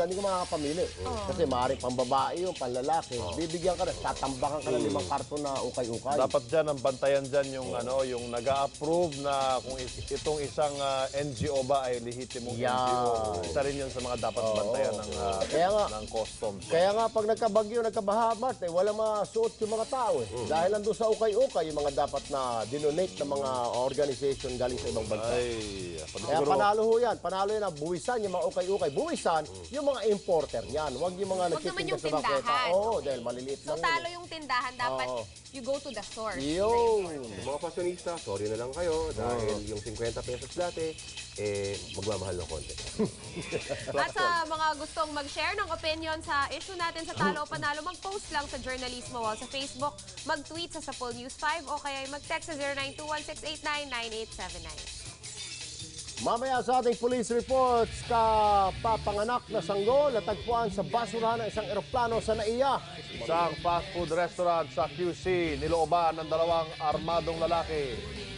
ka, hindi ka makakapamili. Kasi maaaring pambabae yung panlalaki. Bibigyan ka na, tatambakan ka ng 5 karton na ukay-ukay. Dapat dyan, ang bantayan dyan yung, yung nag-a-approve na kung itong isang NGO ba ay lehitimong NGO. Isa rin yun sa mga dapat bantayan ng customs. Kaya nga, pag nagkabagyo, nagkabaha, Mart, walang masuot yung mga tao. Dahil nandun sa ukay-ukay, yung mga dapat na dinonate ng mga organization galing sa ibang bansa. Kaya panalo ho yan. Panalo yan na buwisan yung mga ukay-ukay. Buwisan yung mga importer yan. Huwag yung mga nagtitinda sa baketa. Oo, dahil maliliit lang. So, talo yung tindahan. Dapat you go to the source. Yung mga fashionista, sorry na lang kayo dahil yung 50 pesos dati, magmamahal ng konti. At sa mga gustong mag-share ng opinion sa issue natin sa Talo o Panalo, mag-post lang sa Journalismo Wall sa Facebook, mag-tweet sa Sapul News 5 o kaya mag-text sa 0921-689-9879. mamaya sa ating police reports, kapapanganak na sanggol natagpuan sa basurahan ng isang eroplano sa NAIA. Isang fast food restaurant sa QC, nilooban ng 2 armadong lalaki.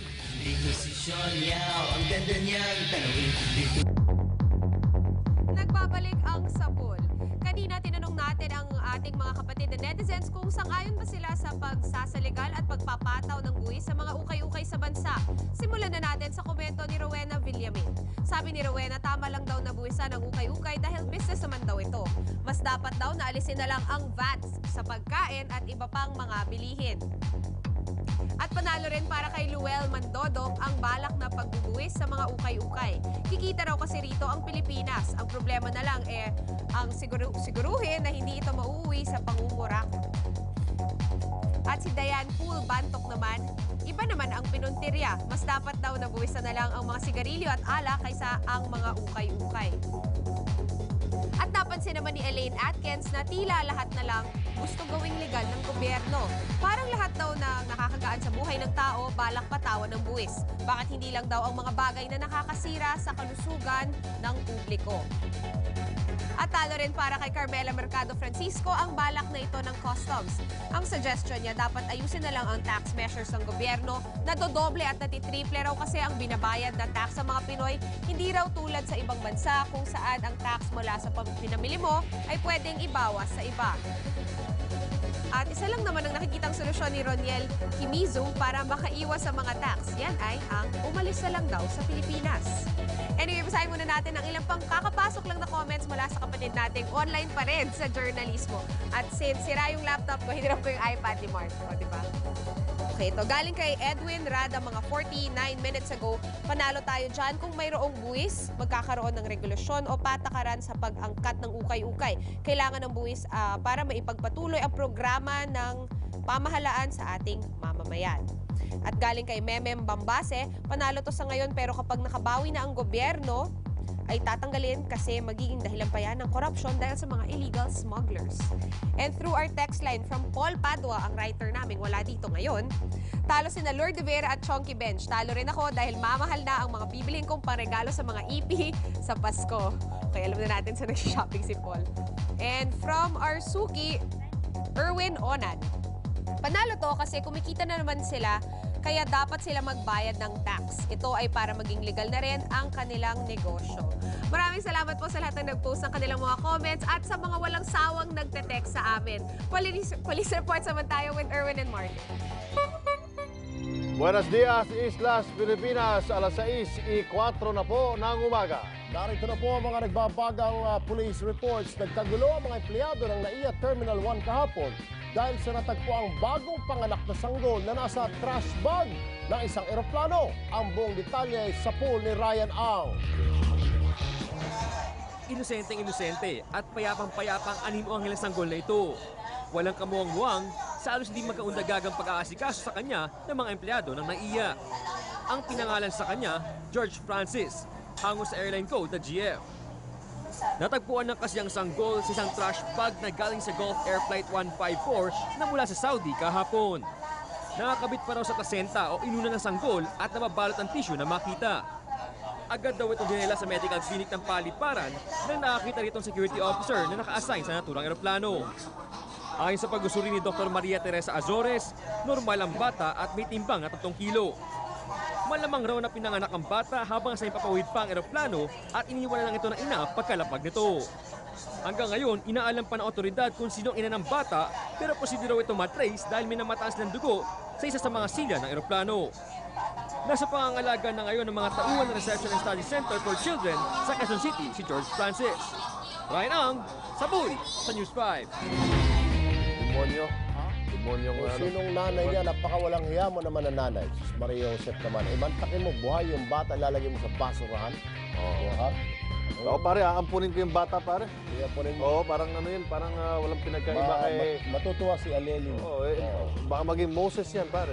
Nagbabalik ang Sapul. Kanina tinanong natin ang ating mga kapatid na netizens kung sang-ayon ba sila sa pagsasaligal at pagpapataw ng buwis sa mga ukay-ukay sa bansa. Simulan na natin sa komento ni Rowena Villamin. Sabi ni Rowena, tama lang daw na buwisan ang ukay-ukay dahil business naman daw ito. Mas dapat daw na alisin na lang ang VAT sa pagkain at iba pang mga bilihin. At panalo rin para kay Luel Mandodong ang balak na pagbubuwis sa mga ukay-ukay. Kikita raw kasi rito ang Pilipinas. Ang problema na lang ang siguruhin na hindi ito mauuwi sa pangungurako. At si Diane Pool Bantok naman, iba naman ang pinuntirya. Mas dapat daw na buwisan na lang ang mga sigarilyo at alak kaysa ang mga ukay-ukay. At napansin naman ni Elaine Atkins na tila lahat na lang gusto gawing legal ng gobyerno. Parang lahat daw na nakakagaan sa buhay ng tao, balak patawan ng buwis. Bakit hindi lang daw ang mga bagay na nakakasira sa kalusugan ng publiko? At talo rin para kay Carmela Mercado Francisco ang balak na ito ng customs. Ang suggestion niya, dapat ayusin na lang ang tax measures ng gobyerno na dodoble at natitriple raw kasi ang binabayad na tax sa mga Pinoy hindi raw tulad sa ibang bansa kung saan ang tax mula sa pinamili mo ay pwedeng ibawas sa iba. At isa lang naman ang nakikitang solusyon ni Roniel Kimizu para makaiwas sa mga tax. Yan ay ang umalis na lang daw sa Pilipinas. Anyway, basahin muna natin ang ilang pang kakapasok lang na comments mula sa kapatid nating online pa rin sa journalismo. At since sira yung laptop ko, hinirap ko yung iPad ni Mark. O, diba? Okay, ito. Galing kay Edwin Rada mga 49 minutes ago. Panalo tayo dyan. Kung mayroong buwis, magkakaroon ng regulasyon o patakaran sa pag-angkat ng ukay-ukay. Kailangan ng buwis para maipagpatuloy ang programa ng pamahalaan sa ating mamamayan. At galing kay Memem Bambase, panalo to sa ngayon pero kapag nakabawi na ang gobyerno, ay tatanggalin kasi magiging dahilan pa yan ng korupsyon dahil sa mga illegal smugglers. And through our text line from Paul Padua, ang writer namin, wala dito ngayon, talo sina Lord de Vera at Chonky Bench. Talo rin ako dahil mamahal na ang mga bibilhin kong paregalo sa mga EP sa Pasko. Kaya alam na natin sa nag-shopping si Paul. And from our Suki, Erwin Onan. Panalo to kasi kumikita na naman sila kaya dapat sila magbayad ng tax. Ito ay para maging legal na rin ang kanilang negosyo. Maraming salamat po sa lahat ng nag-post ng kanilang mga comments at sa mga walang sawang nagte-text sa amin. Police report naman tayo with Erwin and Martin. Buenos dias, Islas Pilipinas. Alas 6:04 na po ng umaga. narito na po ang mga nagbabagang police reports. Nagkagulo ang mga empleyado ng NAIA Terminal 1 kahapon dahil sa natagpo ang bagong panganak na sanggol na nasa trash bag ng isang eroplano. Ang buong detalye sa pool ni Ryan Ang. Inosenteng-inosente at payapang-payapang animo ang sanggol na ito. Walang kamuwang-muwang sa halos hindi magkaundagagang pag-aasikaso sa kanya ng mga empleyado ng NAIA. Ang pinangalan sa kanya, George Francis, hango sa airline code na GF. Natagpuan ng kasiyang sanggol sa isang trash bag na galing sa Gulf Air Flight 154 na mula sa Saudi kahapon. Nakakabit pa raw sa placenta o inuna ng sanggol at nababalot ang tissue na makita. Agad daw itong dinala sa medical clinic ng Paliparan nang nakakita rito ang security officer na naka-assign sa naturang eroplano. Ayon sa pag-usuri ni Dr. Maria Teresa Azores, normal ang bata at may timbang na 3 kilo. Malamang raw na pinanganak ang bata habang sa ipapawid pa ang eroplano at iniwan lang ito ng ina pagkalapag nito. Hanggang ngayon, inaalam pa ng otoridad kung sino ang ina ng bata, pero posible raw ito matrace dahil may namataas ng dugo sa isa sa mga silya ng eroplano. Nasa pangangalaga na ngayon ng mga tauhan ng Reception and Study Center for Children sa Quezon City si George Francis. Ryan Ang, Sabul, sa News 5. Demonyo. Demonyong Kung sinong nanay niya, napakawalang hiya mo naman ang nanay. Sus Maria Josep naman. Mantakin mo, buhay yung bata, lalagay mo sa basurahan. Oo. Oo, pare, aampunin ko yung bata, pare. Kaya po rin Oo, parang ano yun, parang walang pinagkaiba kay... matutuwa si Aleli. Oo, baka maging Moses yan, pare.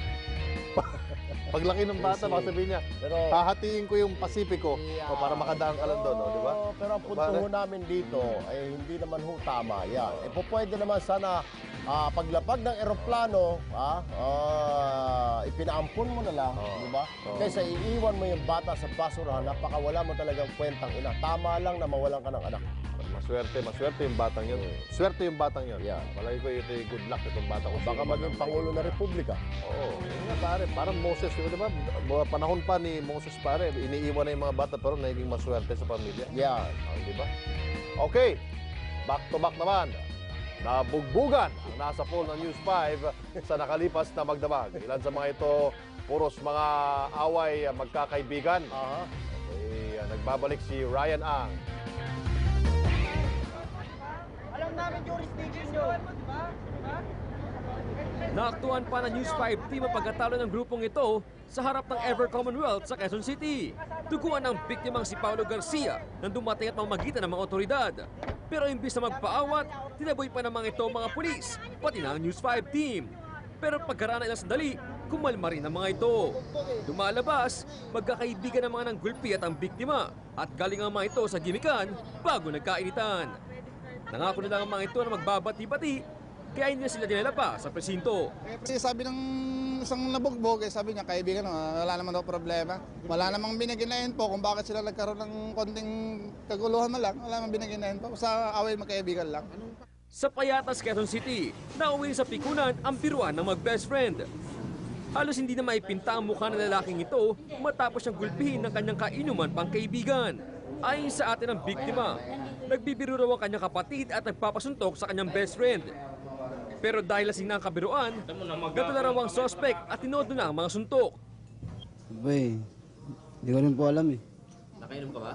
Paglaki ng bata, baka sabihin niya, Pero- hahatiin ko yung Pasipiko para makadaan ka lang doon, di ba? Pero ang punto ho namin dito ay hindi naman ho tama yan. E po pwede naman sana paglapag ng eroplano, ipinaampun mo na lang, di ba? Kaysa iiwan mo yung bata sa basurahan, napakawala mo talagang kwentang ina. Tama lang na mawalan ka ng anak. Maswerte yung batang yun. Swerte yung batang yun. Yeah. Malay ko ito yung good luck itong bata ko. Baka maging Pangulo ng Republika. Oo, yun nga pare, parang Moses, di ba? Panahon pa ni Moses pare, iniiwan na yung mga bata pero naging maswerte sa pamilya. Yan. Di ba? Okay, back to back naman. Nabugbugan ang nasa poll ng News 5 sa nakalipas na magdamag. Ilan sa mga ito, puros mga away magkakaibigan. Okay, nagbabalik si Ryan Ang. Naaktuhan pa ng News 5 team ang pagkatalo ng grupong ito sa harap ng Ever Commonwealth sa Quezon City. Duguan ng biktimang si Paulo Garcia nang dumating at mamagitan ng mga otoridad. Pero imbis na magpaawat, tinaboy pa naman ito mga pulis, pati na ang News 5 team. Pero pagkaraan ng ilang sandali, kumalma rin ang mga ito. Lumalabas, magkakaibigan ng mga nanggulpi at ang biktima at galing ang mga ito sa gimikan bago nagkainitan. Nangako na lang ang mga ito na magbabati-bati kaya hindi na sila dinala pa sa presinto. Kasi sabi ng isang nabugbog, sabi niya, kaibigan, wala naman daw problema. Wala namang binigyan na info kung bakit sila nagkaroon ng konting kaguluhan man lang. Wala namang binigyan na info. Sa away magkaibigan lang. Sa Payatas, Quezon City, nauwi sa pikunan ang biruan ng mag-best friend. Halos hindi na maipinta ang mukha ng lalaking ito matapos siyang gulpihin ng kanyang kainuman pang kaibigan. Ayon sa atin ang biktima, nagbibiro raw ang kanyang kapatid at nagpapasuntok sa kanyang best friend. Pero dahil lasing na ang kabiruan, natula raw ang sospek at tinodo na ang mga suntok. Boy, hindi ko rin po alam eh. Nakainom ka ba?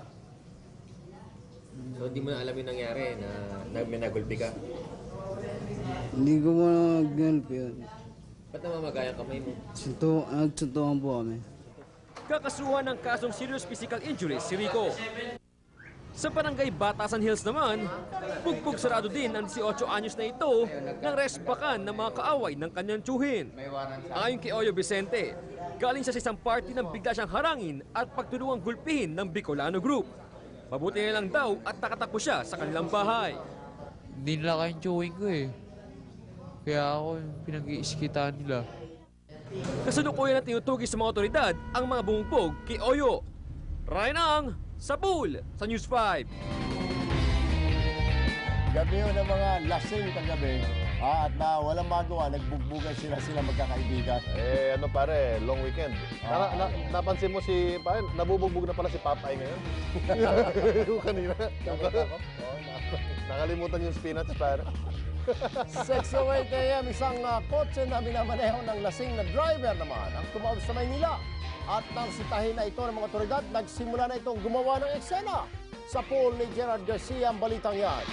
So, di mo na alam yung nangyari na may nagulpi ka? Hindi ko mo nag-ganap yun. Ba't namamagayang kamay mo? Nagsuntukan po kami. Kakasuhan ng kasong serious physical injuries si Rico. Sa barangay Batasan Hills naman, bugbog sarado din ang 18 anyos na ito ng resbakan ng mga kaaway ng kanyang tiyuhin. Ayon kay Oyo Vicente, galing siya sa isang party nang bigla siyang harangin at pagtulungang gulpihin ng Bicolano Group. Mabuti na lang daw at nakatakbo siya sa kanilang bahay. Hindi nila kayang chewing ko eh. Kaya ako yung pinag-iiskitaan nila. Kasalukuyan na tinutugi sa mga otoridad ang mga bumugbog kay Oyo. Ryan Ang, Sabul, sa News 5. Gabi yun ng mga lasing kagabi. At na walang magawa, nagbugbugan sila magkakaibigan. Eh, ano pare, long weekend. Napansin mo si, pare, nabubugbog na pala si Papay ngayon. Yung kanina. Nakalimutan yung spinach, pare. 6:08 a.m. isang kotse na minamaneho ng lasing na driver naman ang tumawag sa Maynila. At nang sitahin na ito ng mga otoridad, nagsimula na itong gumawa ng eksena. Sa pool ni Gerard Garcia ang balitang yan.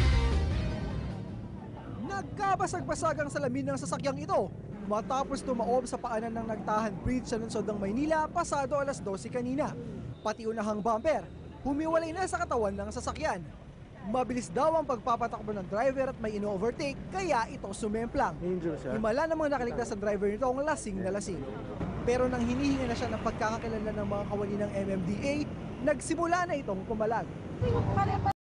Nagkabasag-basag ang salamin ng sasakyang ito matapos tumaob sa paanan ng Nagtahan Bridge sa lungsod ng Maynila pasado alas 12 kanina. Pati unahang bumper, humiwalay na sa katawan ng sasakyan. Mabilis daw ang pagpapatakbo ng driver at may ino-overtake kaya ito sumemplang. Himala namang nakaligtas sa driver nito ang lasing na lasing. Pero nang hinihinga na siya ng pagkakakilala ng mga kawani ng MMDA, nagsimula na itong kumalag.